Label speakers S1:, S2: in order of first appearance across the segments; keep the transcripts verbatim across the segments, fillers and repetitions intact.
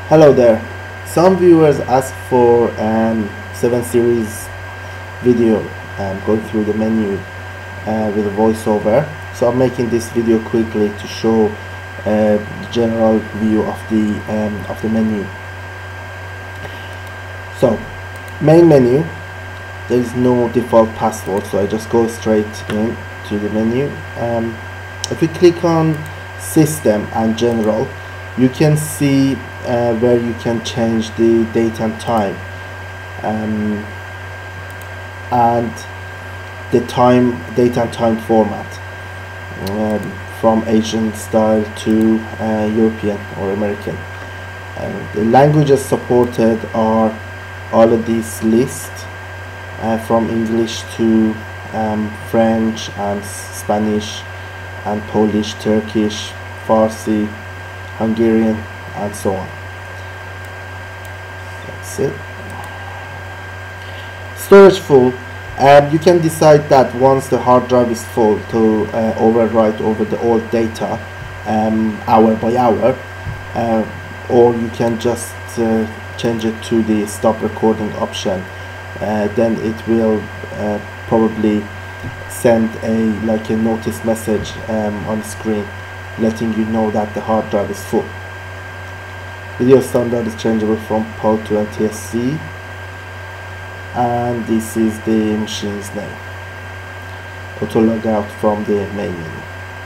S1: Hello there. Some viewers ask for an seven series video um, going through the menu uh, with a voiceover. So I'm making this video quickly to show uh, the general view of the um, of the menu. So main menu, there is no default password, so I just go straight in to the menu. Um, if we click on system and general, you can see uh, where you can change the date and time um, and the time date and time format um, from Asian style to uh, European or American. Uh, the languages supported are all of these lists uh, from English to um, French and Spanish and Polish, Turkish, Farsi, Hungarian, and so on. That's it. Storage full. Um, you can decide that once the hard drive is full to uh, overwrite over the old data um, hour by hour, uh, or you can just uh, change it to the stop recording option. Uh, then it will uh, probably send a like a notice message um, on screen letting you know that the hard drive is full. Video standard is changeable from P A L to N T S C, and this is the machine's name. Auto log out from the main menu.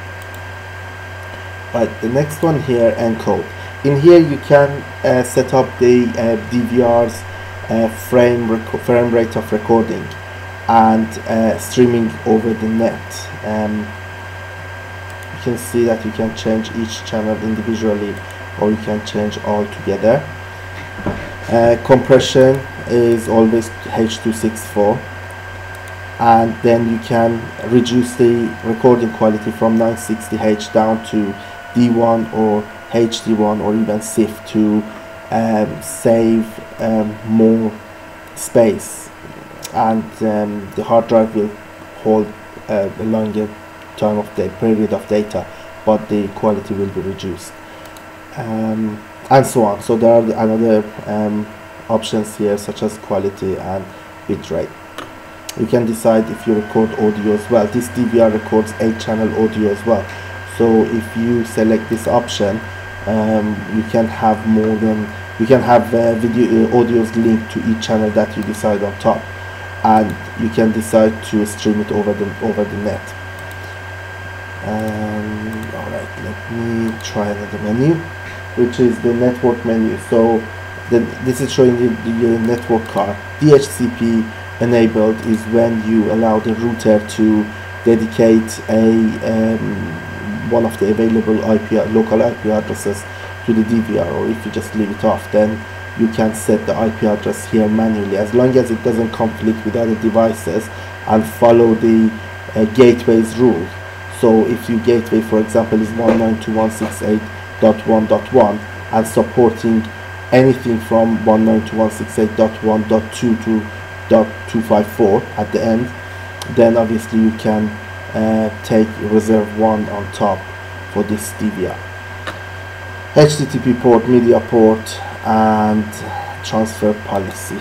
S1: Right, the next one here, encode. In here you can uh, set up the uh, D V R's uh, frame, frame rate of recording and uh, streaming over the net. Um, you can see that you can change each channel individually, or you can change all together. Uh, compression is always H two sixty-four, and then you can reduce the recording quality from nine sixty H down to D one or H D one or even S I F to um, save um, more space, and um, the hard drive will hold uh, a longer time of the period of data, but the quality will be reduced, um, and so on. So there are another um, options here such as quality and bitrate. You can decide if you record audio as well. This D V R records eight channel audio as well, so if you select this option, um, you can have more than you can have uh, video uh, audios linked to each channel that you decide on top, and you can decide to stream it over the over the net. Um, alright, let me try another menu, which is the network menu. So the, this is showing you the network card. D H C P enabled is when you allow the router to dedicate a um, one of the available I P local I P addresses to the D V R, or if you just leave it off, then you can set the I P address here manually, as long as it doesn't conflict with other devices and follow the uh, gateway's rule. So if your gateway, for example, is one ninety-two dot one sixty-eight dot one dot one and supporting anything from one ninety-two dot one sixty-eight dot one dot two to dot two fifty-four at the end, then obviously you can uh, take reserve one on top for this D V R. H T T P port, media port, and transfer policy.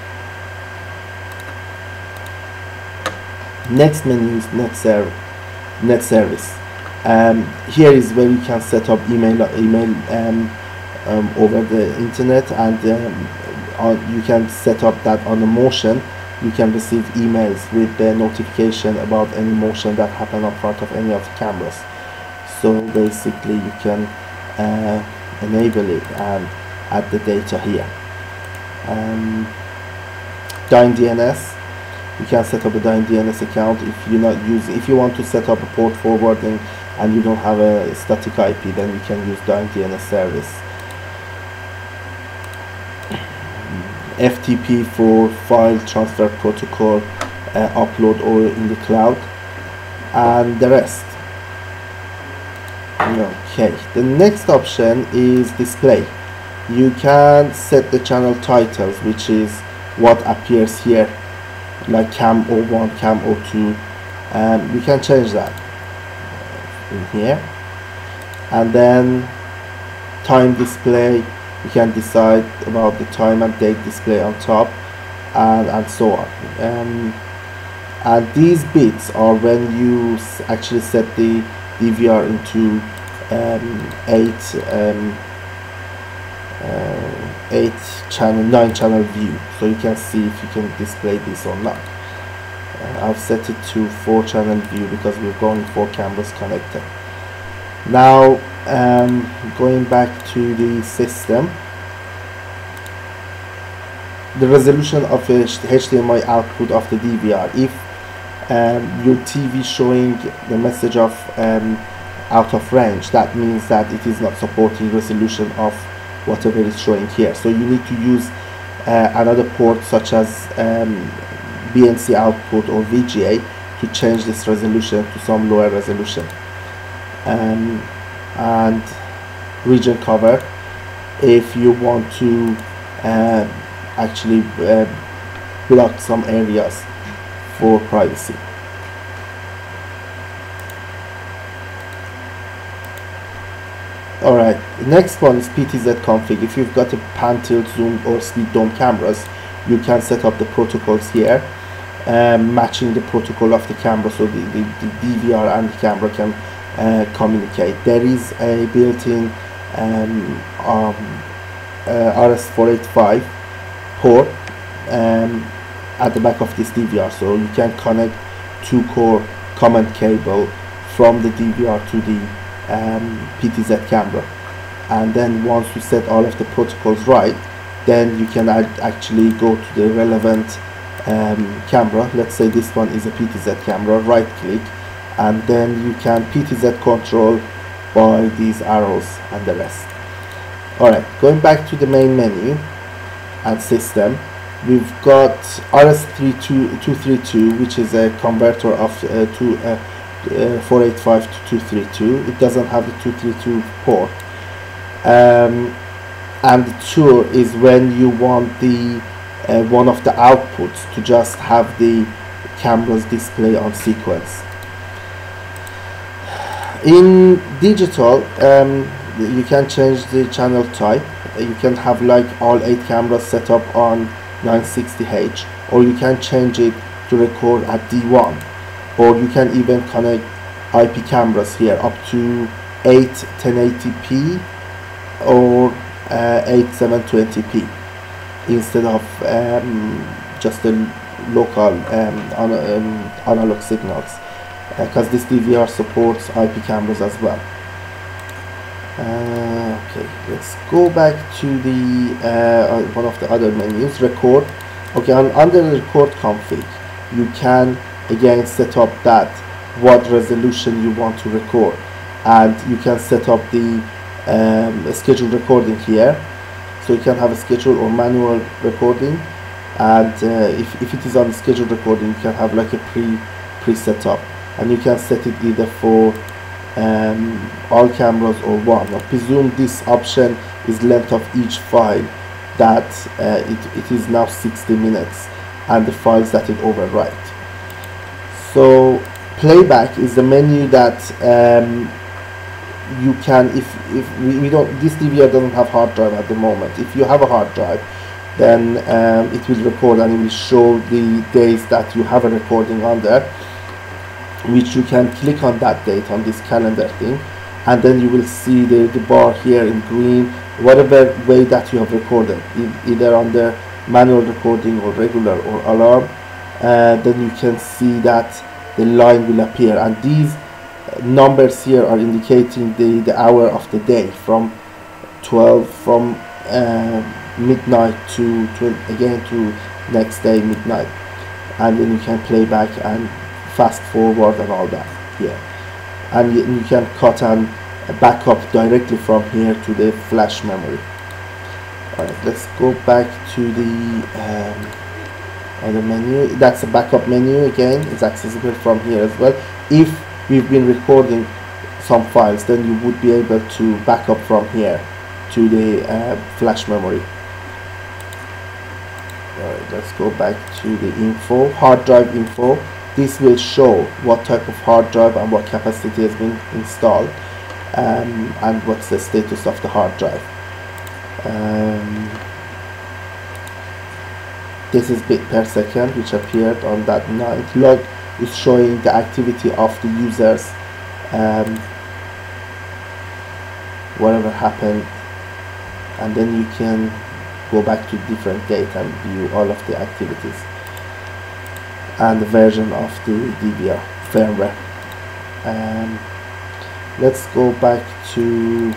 S1: Next menu is net server. Net service. Um, here is where you can set up email email um, um, over the internet, and um, on, you can set up that on the motion. You can receive emails with the notification about any motion that happen in front of any of the cameras. So basically you can uh, enable it and add the data here. Um, DynDNS. You can set up a DynDNS account if you're not using. If you want to set up a port forwarding and you don't have a static I P, then you can use DynDNS service. F T P for file transfer protocol, uh, upload or in the cloud, and the rest. Okay, the next option is display. You can set the channel titles, which is what appears here, like cam zero one, cam zero two. Um, we can change that in here, and then time display, You can decide about the time and date display on top, and, and so on. Um, and these bits are when you actually set the D V R into um, eight um, uh, eight channel, nine channel view, so you can see if you can display this or not. uh, I've set it to four channel view because we're going four cameras connected. Now um, going back to the system, the resolution of the H D M I output of the D V R. If um, your T V showing the message of um, out of range, that means that it is not supporting resolution of whatever is showing here. So you need to use uh, another port such as um, B N C output or V G A to change this resolution to some lower resolution. Um, and region cover, if you want to uh, actually uh, block some areas for privacy. Alright, the next one is P T Z config. If you've got a pan, tilt, zoom or speed dome cameras, you can set up the protocols here, um, matching the protocol of the camera, so the, the, the D V R and the camera can uh, communicate. There is a built-in um, um, uh, R S four eighty-five port um, at the back of this D V R, so you can connect two core common cable from the D V R to the um, P T Z camera, and then once you set all of the protocols right, then you can add, actually go to the relevant um, camera. Let's say this one is a P T Z camera, right click, and then you can P T Z control by these arrows and the rest. Alright, going back to the main menu and system, we've got R S three two thirty-two, which is a converter of uh, to uh, uh, four eighty-five to two thirty-two. It doesn't have the two thirty-two port. Um, and the tour is when you want the uh, one of the outputs to just have the camera's display on sequence. In digital, um, you can change the channel type. You can have like all eight cameras set up on nine sixty H, or you can change it to record at D one, or you can even connect I P cameras here up to eight ten eighty p or uh, eight seven twenty p instead of um, just the local um, on, um, analog signals, because uh, this D V R supports I P cameras as well. Uh, okay, let's go back to the uh, one of the other menus, record. Okay, on, under the record config, you can again set up that what resolution you want to record, and you can set up the um, scheduled recording here, so you can have a scheduled or manual recording, and uh, if, if it is on the scheduled recording, you can have like a pre pre set up, and you can set it either for Um, all cameras or one. I presume this option is length of each file, that uh, it, it is now sixty minutes, and the files that it overwrite. So playback is the menu that um, you can, if, if we, we don't, this D V R doesn't have hard drive at the moment. If you have a hard drive, then um, it will record and it will show the days that you have a recording on there, which you can click on that date on this calendar thing, and then you will see the, the bar here in green, whatever way that you have recorded, e either on the manual recording or regular or alarm, uh, then you can see that the line will appear, and these numbers here are indicating the, the hour of the day, from twelve, from uh, midnight to, to again to next day midnight, and then you can play back and fast forward and all that here, and you, you can cut and back up directly from here to the flash memory. Alright, let's go back to the um, other menu. That's a backup menu again. It's accessible from here as well. If we've been recording some files, then you would be able to back up from here to the uh, flash memory. Alright, let's go back to the info, hard drive info. This will show what type of hard drive and what capacity has been installed, um, and what's the status of the hard drive. Um, this is bit per second, which appeared on that night. Log is showing the activity of the users, um, whatever happened, and then you can go back to different date and view all of the activities and the version of the D V R firmware. Um, let's go back to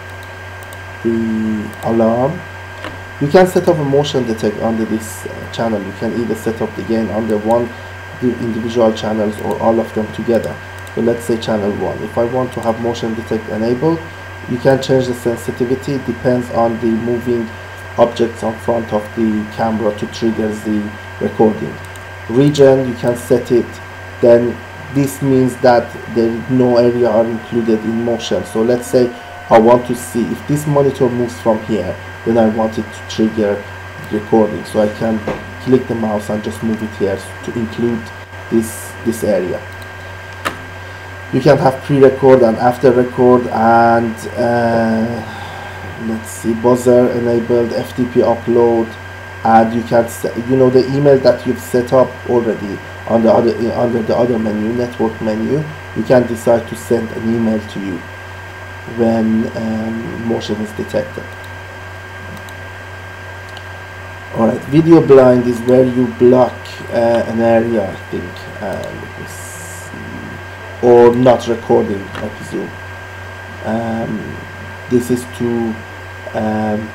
S1: the alarm. You can set up a motion detect under this uh, channel. You can either set up again under one the individual channels or all of them together. So let's say channel one. If I want to have motion detect enabled, you can change the sensitivity. It depends on the moving objects on front of the camera to trigger the recording. Region, you can set it. Then this means that there is no area are included in motion. So let's say I want to see if this monitor moves from here, then I want it to trigger recording. So I can click the mouse and just move it here to include this this area. You can have pre-record and after record, and uh, let's see, buzzer enabled, F T P upload, and you can set, you know, the email that you've set up already on the other under the other menu, network menu. You can decide to send an email to you when um, motion is detected. Alright, video blind is where you block uh, an area, I think, uh, let me see, or not recording, I presume. Um, this is to, um,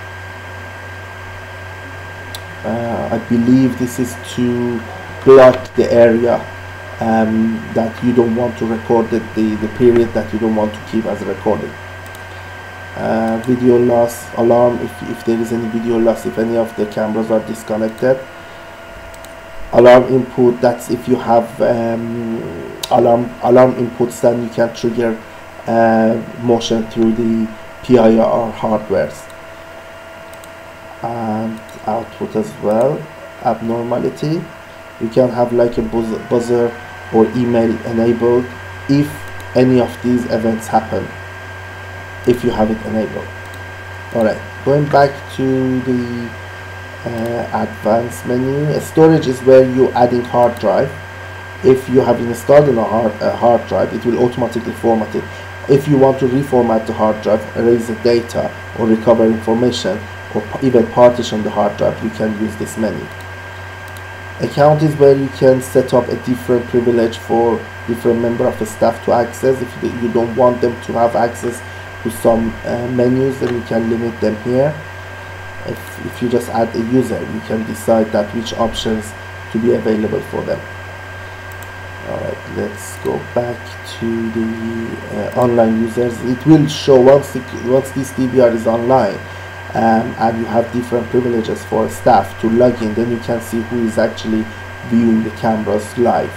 S1: uh, I believe this is to block the area um, that you don't want to record, it, the, the period that you don't want to keep as a recording. Uh, video loss alarm, if, if there is any video loss, if any of the cameras are disconnected. Alarm input, that's if you have um, alarm alarm inputs, then you can trigger uh, motion through the P I R hardwares. And output as well, abnormality, you can have like a buzzer, buzzer or email enabled if any of these events happen, if you have it enabled. Alright, going back to the uh, advanced menu. Storage is where you're adding hard drive. If you have installed in a hard, uh, hard drive, it will automatically format it. If you want to reformat the hard drive, erase the data, or recover information, or even partition the hard drive, you can use this menu. Account is where you can set up a different privilege for different member of the staff to access. If you don't want them to have access to some uh, menus, then you can limit them here. If, if you just add a user, you can decide that which options to be available for them. Alright, let's go back to the uh, online users. It will show once, the, once this D V R is online um, and you have different privileges for staff to log in, then you can see who is actually viewing the cameras live.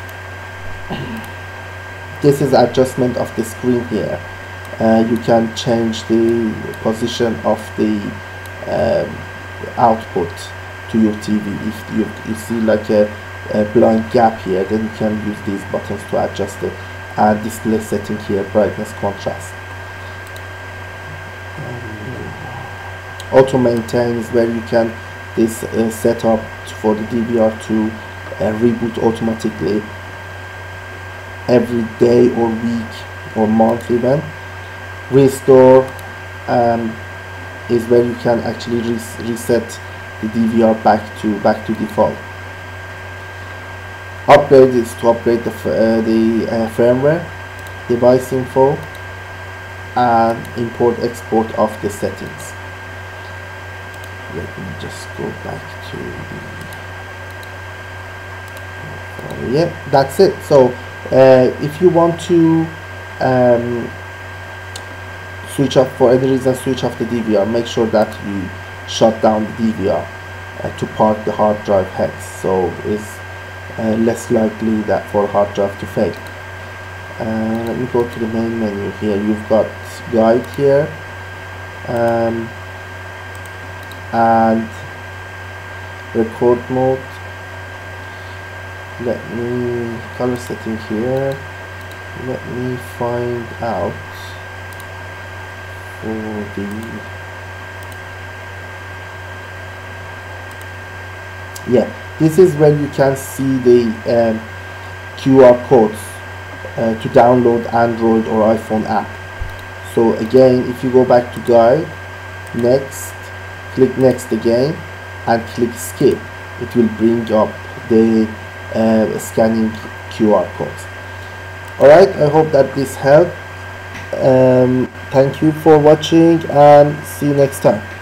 S1: This is adjustment of the screen here. Uh, you can change the position of the um, output to your T V. If you, you see like a, a blind gap here, then you can use these buttons to adjust it. And display setting here, brightness, contrast. Um, auto maintain is where you can this uh, set up for the D V R to uh, reboot automatically every day or week or month even. Restore um, is where you can actually res reset the D V R back to back to default. Upgrade is to upgrade the, uh, the uh, firmware, device info, and import export of the settings. Let me just go back to the uh, yeah, that's it. So uh, if you want to um, switch off for any reason, switch off the D V R, make sure that you shut down the D V R uh, to park the hard drive heads, so it's uh, less likely that for hard drive to fail. Uh, let me go to the main menu here. You've got guide here um, and record mode. Let me color setting here. Let me find out for the Yeah, this is where you can see the um, Q R codes uh, to download Android or iPhone app. So again, if you go back to guide, next, click next again and click skip, it will bring up the uh, scanning Q R codes. Alright, I hope that this helped. Um, thank you for watching and see you next time.